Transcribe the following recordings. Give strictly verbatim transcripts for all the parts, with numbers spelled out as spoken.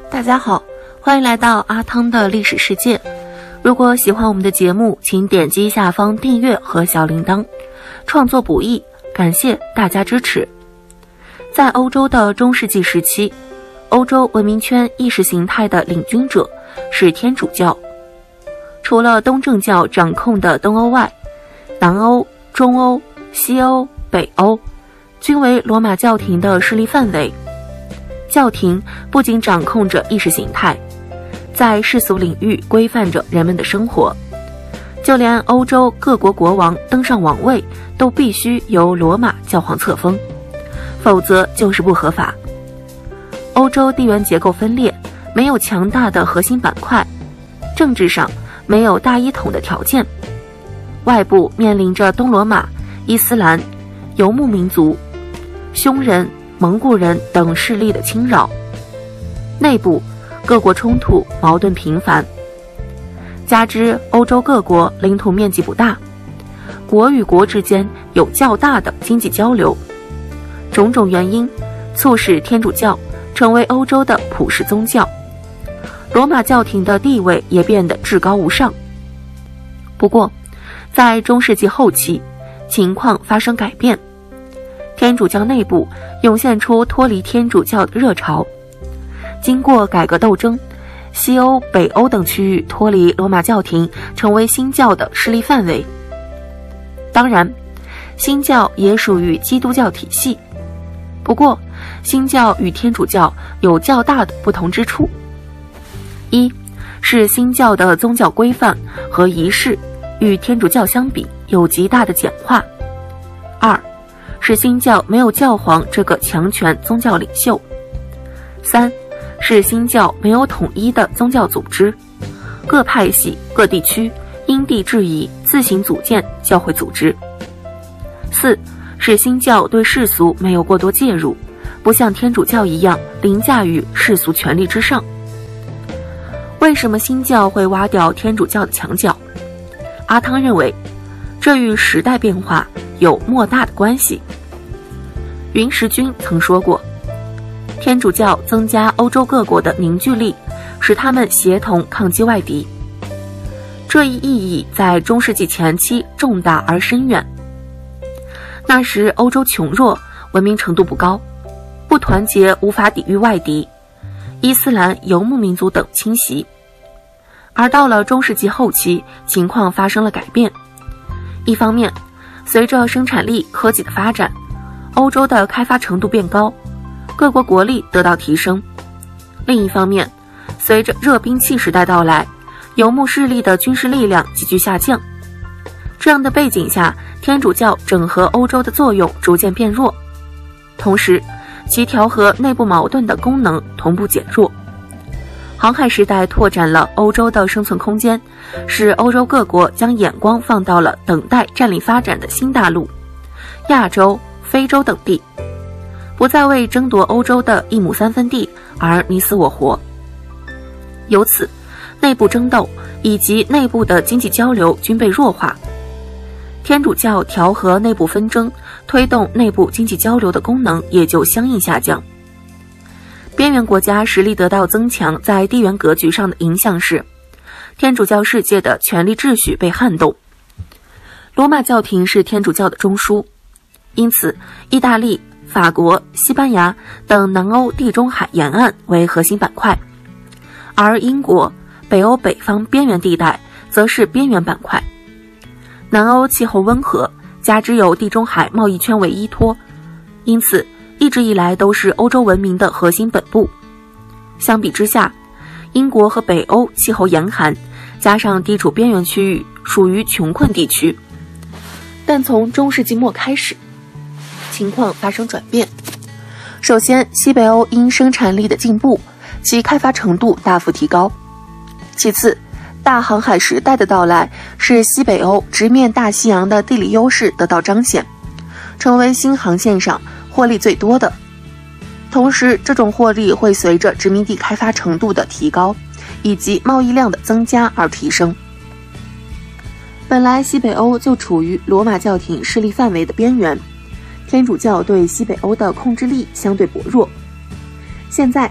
大家好，欢迎来到阿汤的历史世界。如果喜欢我们的节目，请点击下方订阅和小铃铛。创作不易，感谢大家支持。在欧洲的中世纪时期，欧洲文明圈意识形态的领军者是天主教。除了东正教掌控的东欧外，南欧、中欧、西欧、北欧均为罗马教廷的势力范围。教廷不仅掌控着意识形态，在世俗领域规范着人们的生活，就连欧洲各国国王登上王位都必须由罗马教皇册封，否则就是不合法。欧洲地缘结构分裂，没有强大的核心板块，政治上没有大一统的条件，外部面临着东罗马、伊斯兰、游牧民族、匈人、蒙古人等势力的侵扰，内部各国冲突矛盾频繁，加之欧洲各国领土面积不大，国与国之间有较大的经济交流，种种原因促使天主教成为欧洲的普世宗教，罗马教廷的地位也变得至高无上。不过在中世纪后期，情况发生改变，天主教内部涌现出脱离天主教的热潮。经过改革斗争，西欧、北欧等区域脱离罗马教廷，成为新教的势力范围。当然，新教也属于基督教体系，不过新教与天主教有较大的不同之处。一是新教的宗教规范和仪式与天主教相比有极大的简化。二是新教没有教皇这个强权宗教领袖。三是新教没有统一的宗教组织，各派系、各地区因地制宜自行组建教会组织。四是新教对世俗没有过多介入，不像天主教一样凌驾于世俗权力之上。为什么新教会挖掉天主教的墙角？阿汤认为，这与时代变化有莫大的关系。云石君曾说过，天主教增加欧洲各国的凝聚力，使他们协同抗击外敌。这一意义在中世纪前期重大而深远。那时欧洲穷弱，文明程度不高，不团结无法抵御外敌，伊斯兰、游牧民族等侵袭。而到了中世纪后期，情况发生了改变。一方面，随着生产力、科技的发展，欧洲的开发程度变高，各国国力得到提升。另一方面，随着热兵器时代到来，游牧势力的军事力量急剧下降。这样的背景下，天主教整合欧洲的作用逐渐变弱，同时其调和内部矛盾的功能同步减弱。航海时代拓展了欧洲的生存空间，使欧洲各国将眼光放到了等待占领发展的新大陆亚洲、非洲等地，不再为争夺欧洲的一亩三分地而你死我活。由此，内部争斗以及内部的经济交流均被弱化。天主教调和内部纷争，推动内部经济交流的功能也就相应下降。边缘国家实力得到增强，在地缘格局上的影响是，天主教世界的权力秩序被撼动。罗马教廷是天主教的中枢，因此意大利、法国、西班牙等南欧地中海沿岸为核心板块，而英国、北欧北方边缘地带则是边缘板块。南欧气候温和，加之有地中海贸易圈为依托，因此一直以来都是欧洲文明的核心本部。相比之下，英国和北欧气候严寒，加上地处边缘区域，属于穷困地区。但从中世纪末开始，情况发生转变。首先，西北欧因生产力的进步，其开发程度大幅提高。其次，大航海时代的到来，使西北欧直面大西洋的地理优势得到彰显，成为新航线上获利最多的。同时，这种获利会随着殖民地开发程度的提高以及贸易量的增加而提升。本来西北欧就处于罗马教廷势力范围的边缘，天主教对西北欧的控制力相对薄弱。现在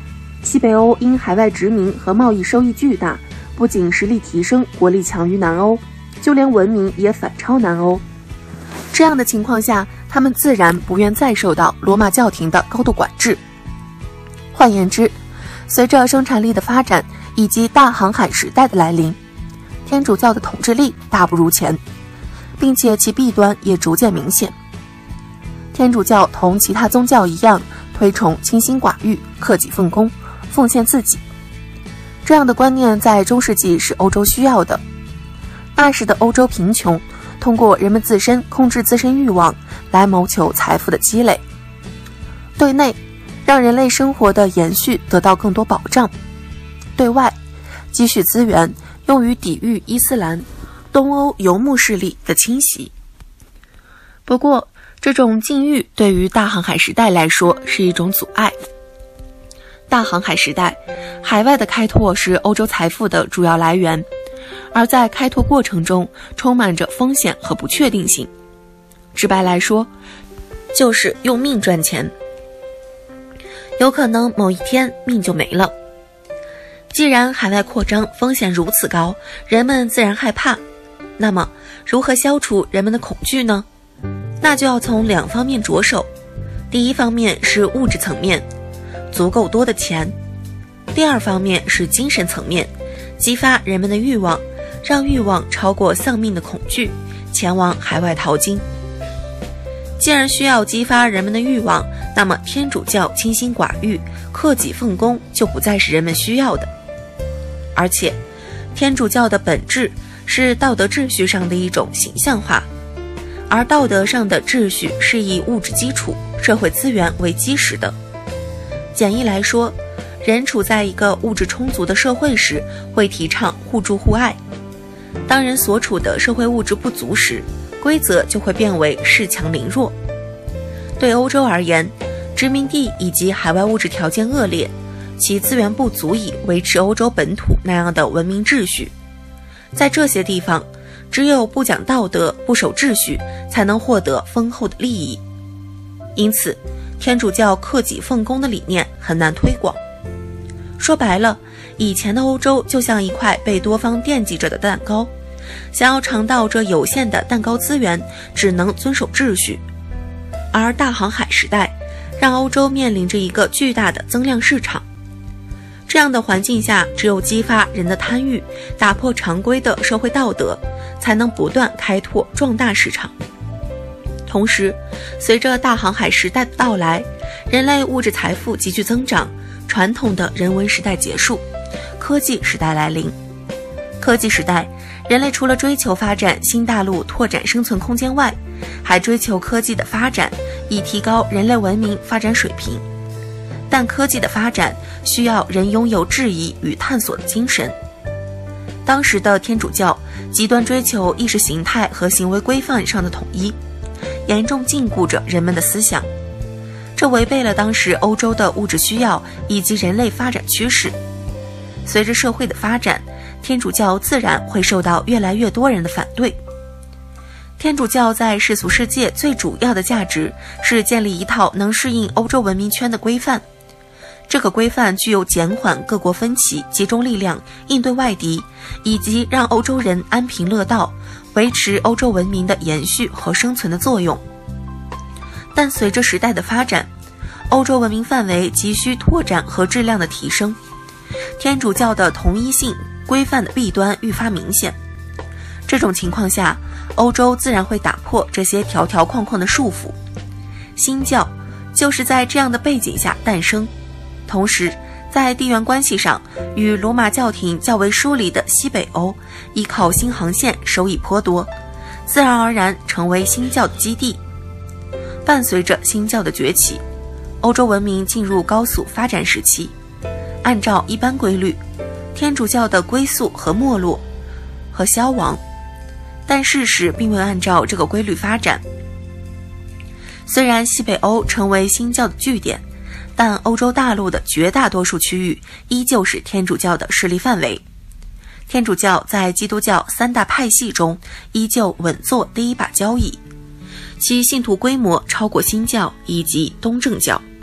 西北欧因海外殖民和贸易收益巨大，不仅实力提升，国力强于南欧，就连文明也反超南欧。这样的情况下，他们自然不愿再受到罗马教廷的高度管制。换言之，随着生产力的发展以及大航海时代的来临，天主教的统治力大不如前，并且其弊端也逐渐明显。天主教同其他宗教一样，推崇清心寡欲、克己奉公、奉献自己。这样的观念在中世纪是欧洲需要的。那时的欧洲贫穷，通过人们自身控制自身欲望来谋求财富的积累。对内，让人类生活的延续得到更多保障；对外，积蓄资源用于抵御伊斯兰、东欧游牧势力的侵袭。不过，这种禁欲对于大航海时代来说是一种阻碍。大航海时代，海外的开拓是欧洲财富的主要来源，而在开拓过程中充满着风险和不确定性。直白来说，就是用命赚钱。有可能某一天命就没了。既然海外扩张风险如此高，人们自然害怕。那么，如何消除人们的恐惧呢？那就要从两方面着手。第一方面是物质层面，足够多的钱；第二方面是精神层面，激发人们的欲望，让欲望超过丧命的恐惧，前往海外淘金。既然需要激发人们的欲望，那么天主教清心寡欲、克己奉公就不再是人们需要的。而且，天主教的本质是道德秩序上的一种形象化，而道德上的秩序是以物质基础、社会资源为基石的。简易来说，人处在一个物质充足的社会时，会提倡互助互爱；当人所处的社会物质不足时，规则就会变为恃强凌弱。对欧洲而言，殖民地以及海外物质条件恶劣，其资源不足以维持欧洲本土那样的文明秩序。在这些地方，只有不讲道德、不守秩序，才能获得丰厚的利益。因此，天主教克己奉公的理念很难推广。说白了，以前的欧洲就像一块被多方惦记着的蛋糕，想要尝到这有限的蛋糕资源，只能遵守秩序。而大航海时代让欧洲面临着一个巨大的增量市场，这样的环境下，只有激发人的贪欲，打破常规的社会道德，才能不断开拓壮大市场。同时，随着大航海时代的到来，人类物质财富急剧增长，传统的人文时代结束，科技时代来临。科技时代，人类除了追求发展新大陆、拓展生存空间外，还追求科技的发展，以提高人类文明发展水平。但科技的发展需要人拥有质疑与探索的精神。当时的天主教极端追求意识形态和行为规范上的统一，严重禁锢着人们的思想，这违背了当时欧洲的物质需要以及人类发展趋势。随着社会的发展，天主教自然会受到越来越多人的反对。天主教在世俗世界最主要的价值是建立一套能适应欧洲文明圈的规范，这个规范具有减缓各国分歧、集中力量、应对外敌，以及让欧洲人安贫乐道，维持欧洲文明的延续和生存的作用。但随着时代的发展，欧洲文明范围急需拓展和质量的提升，天主教的同一性规范的弊端愈发明显。这种情况下，欧洲自然会打破这些条条框框的束缚。新教就是在这样的背景下诞生，同时在地缘关系上与罗马教廷较为疏离的西北欧，依靠新航线收益颇多，自然而然成为新教的基地。伴随着新教的崛起，欧洲文明进入高速发展时期。按照一般规律，天主教的归宿和没落和消亡，但事实并未按照这个规律发展。虽然西北欧成为新教的据点，但欧洲大陆的绝大多数区域依旧是天主教的势力范围。天主教在基督教三大派系中依旧稳坐第一把交椅，其信徒规模超过新教以及东正教。